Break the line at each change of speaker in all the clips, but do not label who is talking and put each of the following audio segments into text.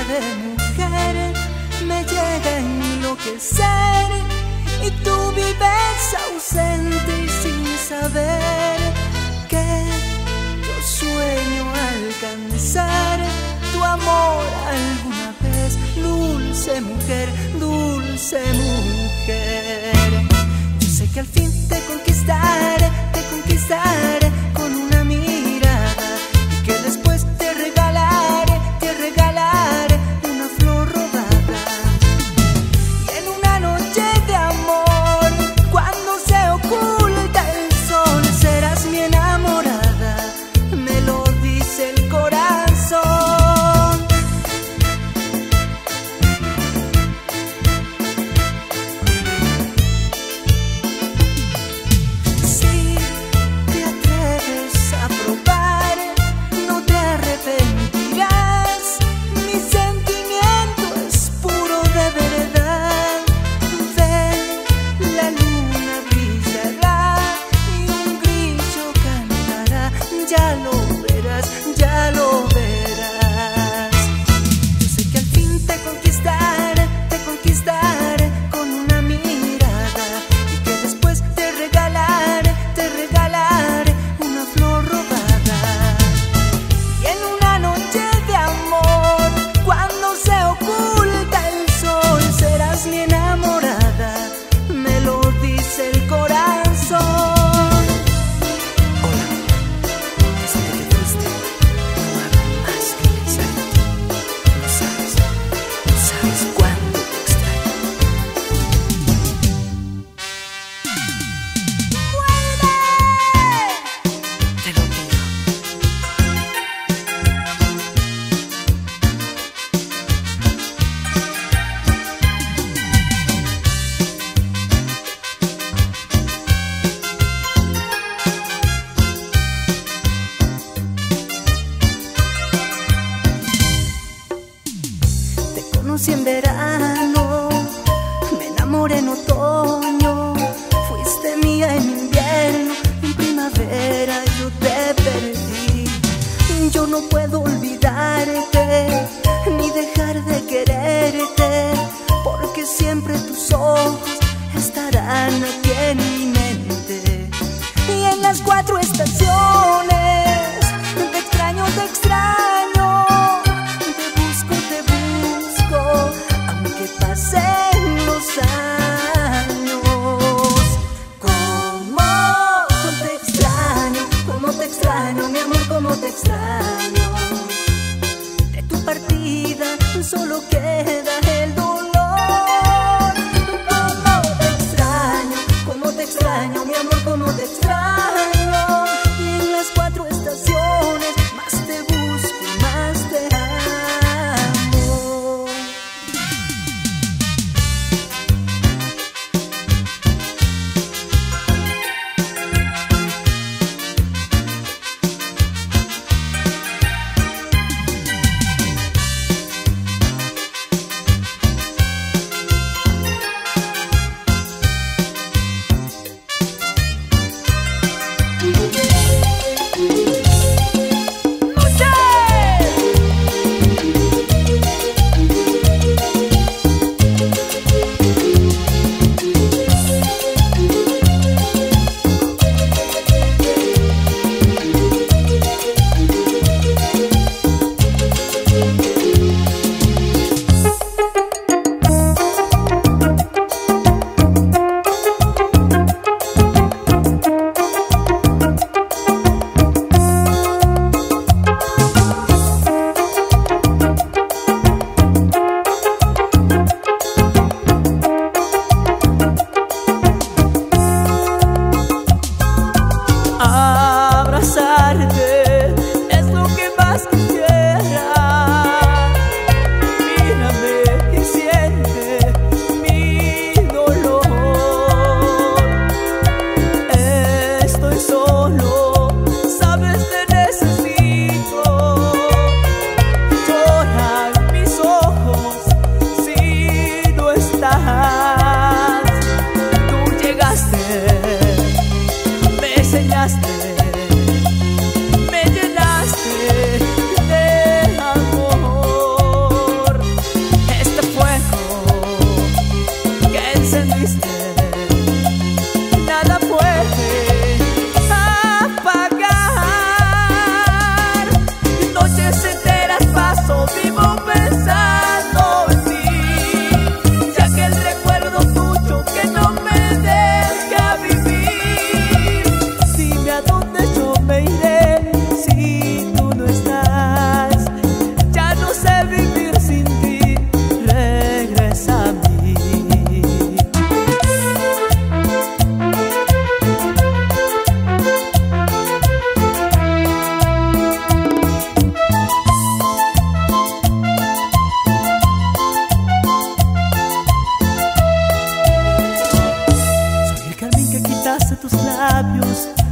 de mujer me llega a enloquecer, y tú vives ausente y sin saber que yo sueño alcanzar tu amor alguna vez. Dulce mujer, dulce mujer. Yo sé que al fin te conquistaré con una mirada, y que después te regalaré una flor robada. Y en una noche de amor, cuando se oculta el sol, serás mi enamorada, me lo dice el corazón. Si te atreves a probar, no te arrepentirás. Mi sentimiento es puro de verdad. Ve, la luna brillará y un grillo cantará. Ya lo verás, ya lo verás. Yo sé que al fin te conquistaré con una mirada, y que después te regalaré una flor robada. Y en una noche de amor, cuando se oculta el sol, serás mi enamorada, me lo dice el corazón. Hola, desde que te fuiste no hago más que pensar en ti. No sabes cuánto te extraño. ¡Vuelve! Te lo pido. Te conocí en verano, me enamoré en otoño, fuiste mía en invierno, en primavera yo te perdí. Yo no puedo olvidarte, ni dejar de quererte, porque siempre tus ojos estarán aquí en mi mente. Y en las 4 estaciones te extraño, te extraño, te busco, aunque pasen los años. Cómo te extraño, mi amor, cómo te extraño. De tu partida solo queda el dolor. Cómo te extraño, mi amor, cómo te extraño. Y en las 4 estaciones más te busco y más te amo.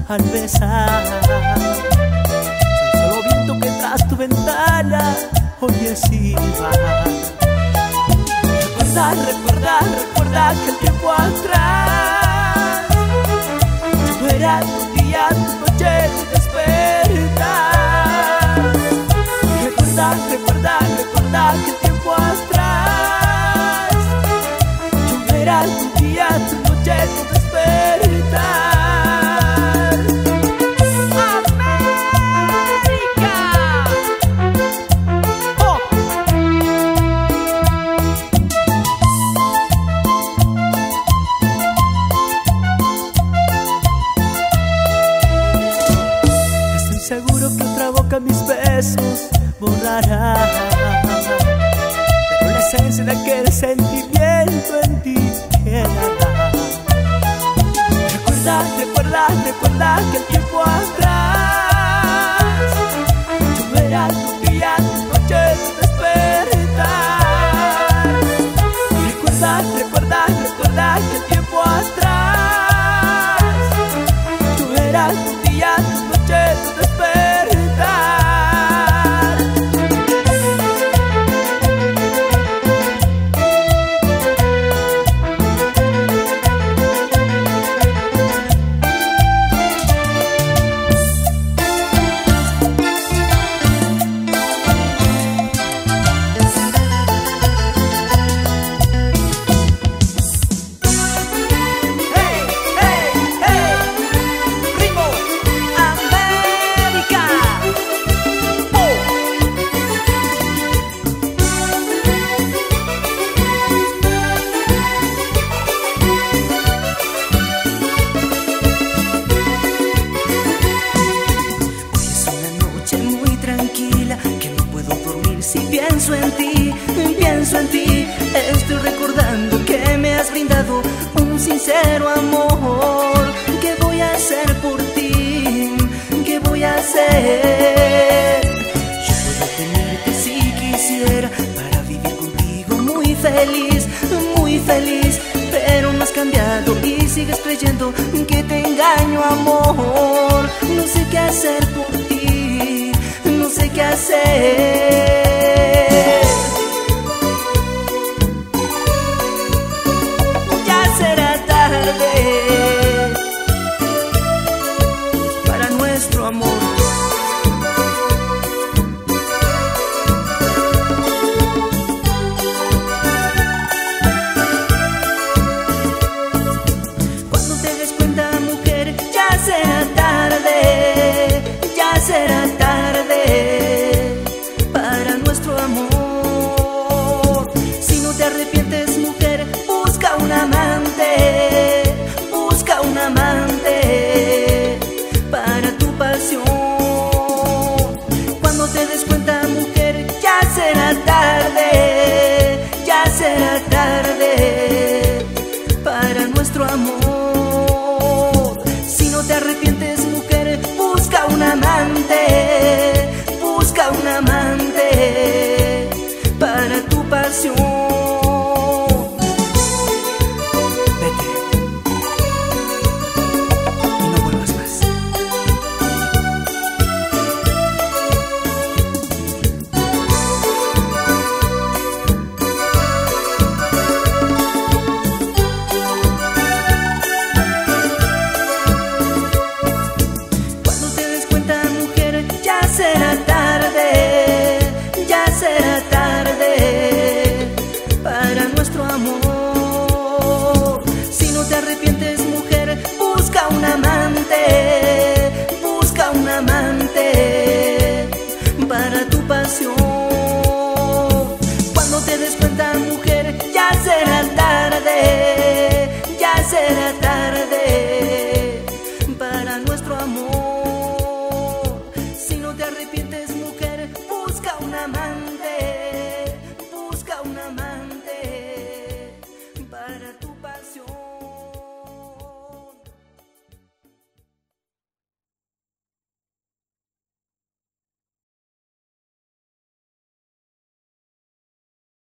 al besar. Soy solo viento que tras tu ventana oye silbar. Recuerda, recuerda, recuerda que el tiempo atrás yo era tu día, tu noche, tu despertar. Recuerda, recuerda, recuerda que el tiempo atrás yo era tu día, tu noche, tu despertar. Seguro que otra boca mis besos borrará, pero la esencia de aquel sentimiento en ti quedará. Recuerda, recuerda, recuerda que el tiempo atrás yo era tu día, tu noche, tu despertar. Recuerda, recuerda, recuerda que el tiempo atrás yo era tu día, tu noche, tu despertar. Si pienso en ti, estoy recordando que me has brindado un sincero amor. ¿Qué voy a hacer por ti? ¿Qué voy a hacer? Yo puedo tenerte si quisiera para vivir contigo muy feliz, pero no has cambiado y sigues creyendo que te engaño, amor. No sé qué hacer por ti, no sé qué hacer. Para nuestro amor. Cuando te des cuenta, mujer, ya será tarde, ya será tarde para nuestro amor. Si no te arrepientes, mujer, busca un amante, busca un amante para tu pasión. Cuando te des cuenta, mujer, ya será tarde, ya será tarde para nuestro amor. Si no te arrepientes, mujer, busca un amante, busca un amante para tu pasión.